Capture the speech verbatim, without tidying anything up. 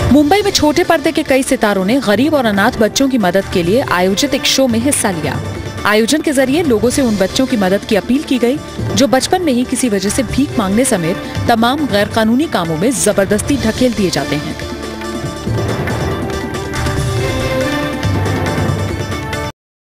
मुंबई में छोटे पर्दे के कई सितारों ने गरीब और अनाथ बच्चों की मदद के लिए आयोजित एक शो में हिस्सा लिया। आयोजन के जरिए लोगों से उन बच्चों की मदद की अपील की गई जो बचपन में ही किसी वजह से भीख मांगने समेत तमाम गैर कानूनी कामों में जबरदस्ती ढकेल दिए जाते हैं।